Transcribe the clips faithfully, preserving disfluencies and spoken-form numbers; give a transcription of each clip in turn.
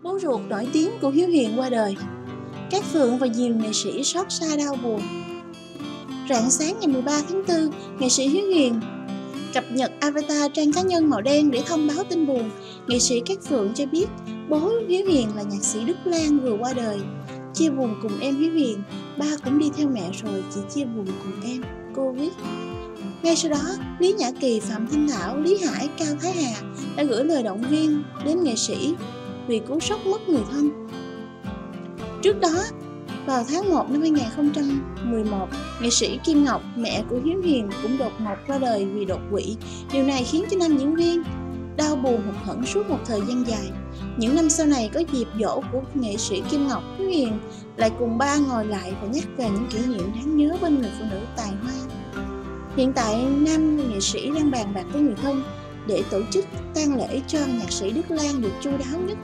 bố ruột nổi tiếng của Hiếu Hiền qua đời. Cát Phượng và nhiều nghệ sĩ xót xa đau buồn. Rạng sáng ngày mười ba tháng tư, nghệ sĩ Hiếu Hiền cập nhật avatar trang cá nhân màu đen để thông báo tin buồn. Nghệ sĩ Cát Phượng cho biết bố Hiếu Hiền là nhạc sĩ Đức Lan vừa qua đời. Chia buồn cùng em Hiếu Hiền, ba cũng đi theo mẹ rồi, chỉ chia buồn cùng em, cô viết. Ngay sau đó, Lý Nhã Kỳ, Phạm Thanh Thảo, Lý Hải, Cao Thái Hà đã gửi lời động viên đến nghệ sĩ vì cú sốc mất người thân. Trước đó, vào tháng một năm hai nghìn không trăm mười một, nghệ sĩ Kim Ngọc, mẹ của Hiếu Hiền cũng đột ngột qua đời vì đột quỵ. Điều này khiến cho nam diễn viên đau buồn hụt hẫng suốt một thời gian dài. Những năm sau này có dịp dỗ của nghệ sĩ Kim Ngọc, Hiếu Hiền lại cùng ba ngồi lại và nhắc về những kỷ niệm đáng nhớ bên người phụ nữ tài hoa. Hiện tại, nam nghệ sĩ đang bàn bạc với người thân để tổ chức tang lễ cho nhạc sĩ Đức Lan được chu đáo nhất.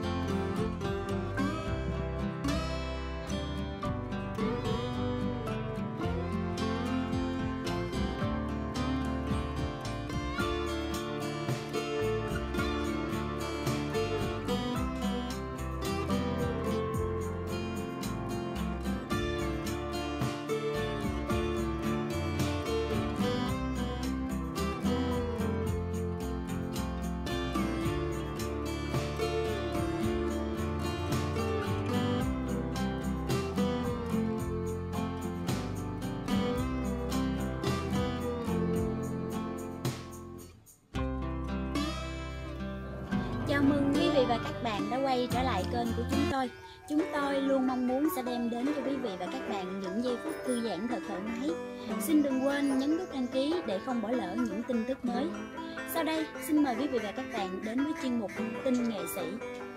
Chào mừng quý vị và các bạn đã quay trở lại kênh của chúng tôi. Chúng tôi luôn mong muốn sẽ đem đến cho quý vị và các bạn những giây phút thư giãn thật thoải mái. Xin đừng quên nhấn nút đăng ký để không bỏ lỡ những tin tức mới. Sau đây, xin mời quý vị và các bạn đến với chuyên mục Tin Nghệ Sĩ.